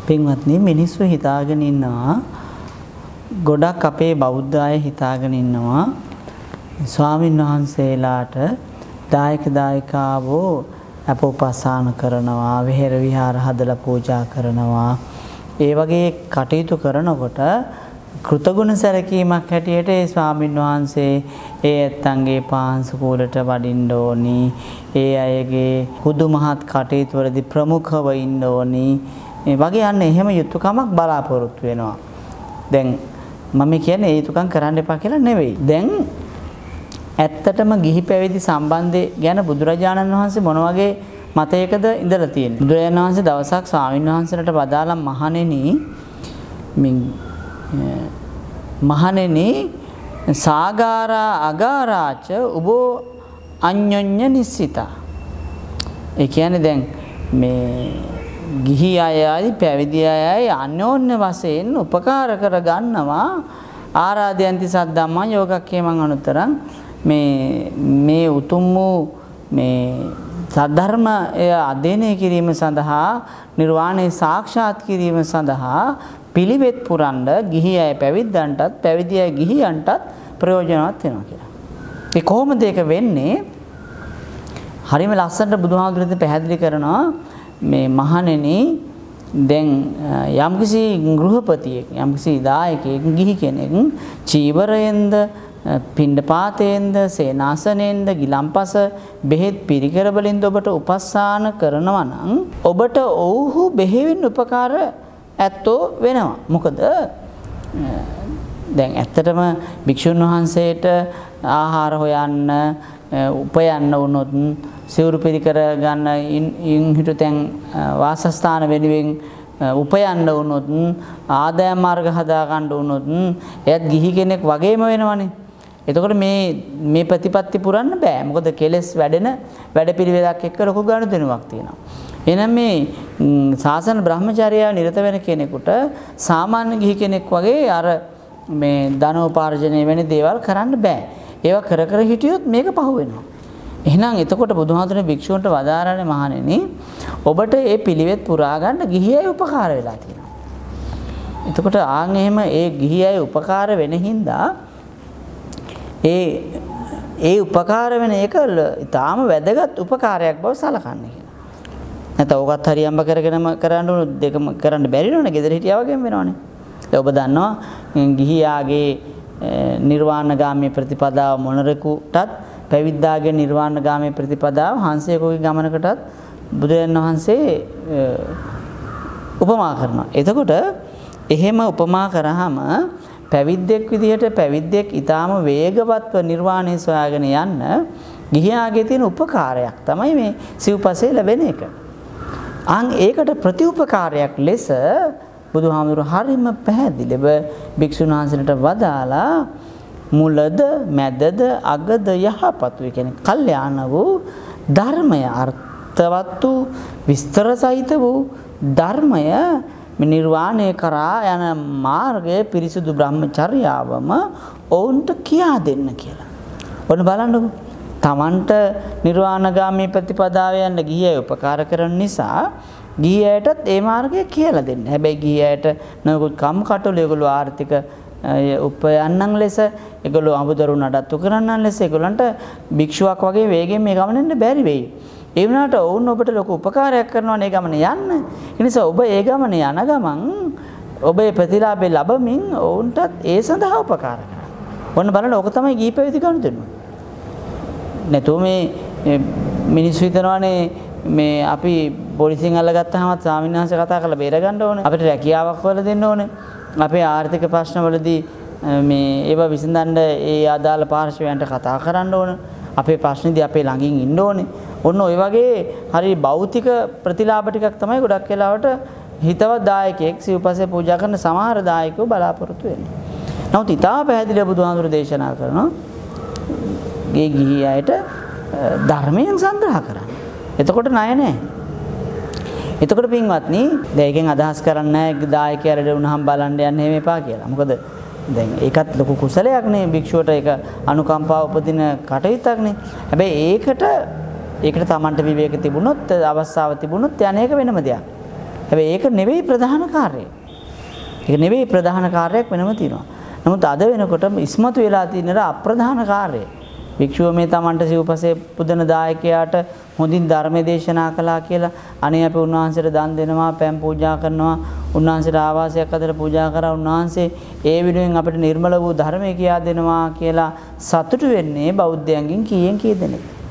පින්වත්නි මිනිස්සු හිතාගෙන ඉන්නවා ගොඩක් අපේ බෞද්ධ අය හිතාගෙන ඉන්නවා ස්වාමින් වහන්සේලාට දායක දායකාවෝ අප උපස්ථාන කරනවා විහෙර විහාර හදලා පූජා කරනවා ඒ වගේ කටයුතු කරනකොට කෘතගුණ සැලකීමක් හැටියට ඒ ස්වාමින් වහන්සේ ඒ ඇත්තන්ගේ පාංශුකූලට වඩින්න ඕනි ඒ අයගේ හුදු මහත් කටයුතු වලදී ප්‍රමුඛව ඉන්න ඕනි මේ වගේ යන්නේ එහෙම යුතුයකමක් බලාපොරොත්තු වෙනවා. දැන් මම කියන්නේ ඒ යුතුයකම් කරන්න එපා කියලා නෙවෙයි. දැන් ඇත්තටම ගිහි පැවිදි සම්බන්ධය ගැන බුදුරජාණන් වහන්සේ මොන වගේ මතයකද ඉඳලා තියෙන්නේ? බුදුරජාණන් වහන්සේ දවසක් ස්වාමීන් වහන්සේලාට වදාළා මහණෙනි සාගාරා අගාරාච උබෝ අඤ්ඤඤ්ඤ නිස්සිතා. ඒ කියන්නේ දැන් මේ ගිහි අයයි පැවිදි අයයි අන්‍යෝන්‍ය වශයෙන් උපකාර කර ගන්නවා ආරාධයන්ති සද්ධම්මා යෝගක්ඛේමං අනුත්තරං මේ උතුම් වූ මේ සද්ධර්මය අධ්‍යයනය කිරීම සඳහා නිර්වාණය සාක්ෂාත් කිරීම සඳහා පිළිවෙත් පුරන්න ගිහි අය පැවිද්දන්ටත් පැවිදි අය ගිහියන්ටත් ප්‍රයෝජනවත් වෙනවා කියලා. ඒ කොහොමද ඒක වෙන්නේ? හරිම ලස්සනට බුදුහාමුදුරුවෝ පැහැදිලි කරනවා මේ මහණෙනි දැන් යම්කිසි ගෘහපතියෙක් යම්කිසි දායකයෙක් ගිහි කෙනෙක් චීවරයෙන්ද පිණ්ඩපාතයෙන්ද සේනාසනෙන්ද ගිලම්පස බෙහෙත් පිරිකර වලින්ද ඔබට උපස්ථාන කරනවා නම් ඔබට ඔව්හු බෙහෙවින් උපකාර ඇත්තෝ වෙනවා. මොකද දැන් ඇත්තටම භික්ෂුන් වහන්සේට ආහාර හොයන්න උපයන්න වුණොත් සිවුරු පිරිකර ගන්න ඉන් හිටු තැන් වාසස්ථාන වෙනුවෙන් උපයන්න වුණොත් ආදාය මාර්ග හදා ගන්න වුණොත් එයත් ගිහි කෙනෙක් වගේම වෙනවනේ. එතකොට මේ ප්‍රතිපත්ති පුරන්න බෑ. මොකද කෙලස් වැඩෙන වැඩපිළිවෙලක් එක්ක ලොකු ගනුදෙනුවක් තියෙනවා. එහෙනම් මේ සාසන බ්‍රහ්මචර්යාව නිරත වෙන කෙනෙකුට සාමාන්‍ය ගිහි කෙනෙක් වගේ අර මේ ධනෝපාර්ජනය වෙන දේවල් කරන්න බෑ. ඒවා කර කර හිටියොත් මේක පහු වෙනවා. එහෙනම් එතකොට බුදුහාමුදුරනේ භික්ෂුන්ට වදාරන්නේ මහණෙනි ඔබට මේ පිළිවෙත් පුරා ගන්න ගිහි අය උපකාර වෙලා තියෙනවා. එතකොට ආන් එහෙම ඒ ගිහි අය උපකාර වෙන හින්දා ඒ උපකාර වෙන එක ඊටාම වැදගත් උපකාරයක් බව සලකන්න කියලා. නැත්නම් ඕකත් හරියම්බ කරගෙනම කරන්න උනොත් දෙකම කරන්න බැරි නෝනේ ගෙදර හිටියා වගේම වෙනවනේ. ඒ ඔබ දන්නවා ගිහියාගේ නිර්වාණගාමී ප්‍රතිපදාව මොනරෙකුටත් පැවිද්දාගේ නිර්වාණගාමී ප්‍රතිපදාව හංසයෙකුගේ ගමනකටත් බුදුරජාණන් වහන්සේ උපමා කරනවා. එතකොට එහෙම උපමා කරාම පැවිද්දෙක් විදිහට පැවිද්දෙක් ඊටාම වේගවත්ව නිර්වාණය සොයාගෙන යන්න ගිහියාගේ තියෙන උපකාරයක් තමයි මේ සිව්පසේ ලැබෙන එක. අන් ඒකට ප්‍රතිඋපකාරයක් ලෙස බුදුහාමුදුරුවෝ හරිම පැහැදිලිව භික්ෂුන් වහන්සේලාට වදාලා මුලද මැදද අගද යහපත් වේ කියන්නේ කල්යාණ වූ ධර්මය අර්ථවත් වූ විස්තර සහිත වූ ධර්මය නිර්වාණය කරා යන මාර්ගය පිරිසුදු බ්‍රහ්මචර්යාවම ඔවුන්ට කියා දෙන්න කියලා. ඔන්න බලන්නකො. Tamanට නිර්වාණගාමී ප්‍රතිපදාව යන්න ගිහියයි උපකාර කරන නිසා ගිහියටත් ඒ මාර්ගය කියලා දෙන්න. හැබැයි ගිහියට නොයෙකුත් කම්කටොළු ඒගොල්ලෝ ආර්ථික උපයන්නන් ලෙස ඒගොල්ලෝ අමුදරු නඩත්තු කරන්නන් ලෙස ඒගොල්ලන්ට භික්ෂුවක් වගේ වේගෙන් මේ ගමන යන්න බැරි වෙයි. ඒ වුණාට ඔවුන් ඔබට ලොකු උපකාරයක් කරනවා මේ ගමන යන්න. ඒ නිසා ඔබ ඒ ගමන යන ගමන් ඔබේ ප්‍රතිලාභය ලැබමින් ඔවුන්ටත් ඒ සඳහා උපකාර කරනවා. ඔන්න බලන්න ඕක තමයි ගිහි පැවිදි ගනුදෙනුව. නැතෝ මේ මිනිස්සු හිතනවානේ මේ අපි පොලිසියෙන් අල්ලගත්තාම ස්වාමීන් වහන්සේ කතා කරලා බේර ගන්න ඕනේ. අපිට රැකියාවක් හොයලා දෙන්න ඕනේ. අපේ ආර්ථික ප්‍රශ්නවලදී මේ ඒවා විසඳන්න ඒ අදාළ පාර්ශවයන්ට කතා කරන්න ඕනේ. අපේ ප්‍රශ්නේදී අපේ ළඟින් ඉන්න ඕනේ. ඔන්න ඔය වගේ හරි භෞතික ප්‍රතිලාභ ටිකක් තමයි ගොඩක් වෙලාවට හිතවත් දායකයෙක් සිව්පස්සේ පූජා කරන සමහර දායකයෝ බලාපොරොත්තු වෙන්නේ. නමුත් ඊටා පැහැදිලිව බුදුහාමුදුරු දේශනා කරනවා ගේ ගිහි අයට ධර්මයෙන් සංග්‍රහ කරන්න. එතකොට ණය නැහැ. එතකොට පින්වත්නි දැන් අදහස් කරන්නේ දායකයරට වුණාම බලන්න යන්න එහෙම එපා කියලා. මොකද දැන් ඒකත් ලොකු කුසලයක් නේ භික්ෂුවට ඒක අනුකම්පාව උපදින කටයුත්තක් නේ. හැබැයි ඒකට Tamanට විවේක තිබුණොත් අවස්ථාව තිබුණොත් යන්නේක වෙනම දෙයක්. හැබැයි ඒක නෙවෙයි ප්‍රධාන කාර්යය. ඒක නෙවෙයි ප්‍රධාන කාර්යයක් වෙනම තියෙනවා. නමුත් අද වෙනකොට ඉස්මතු වෙලා තියෙන අප්‍රධාන කාර්යය. භික්ෂුව මේ Tamanට සිව්පසේ පුදන දායකයාට හොඳින් ධර්ම දේශනා කළා කියලා අනේ අපි උන්වහන්සේට දන් දෙනවා, පෑන් පූජා කරනවා, උන්වහන්සේට ආවාසයක් අතර පූජා කරා, උන්වහන්සේ ඒ විදිහෙන් අපිට නිර්මල වූ ධර්මය කියා දෙනවා කියලා සතුටු වෙන්නේ බෞද්ධයන්ගෙන් කීයෙන් කී දෙනෙක්.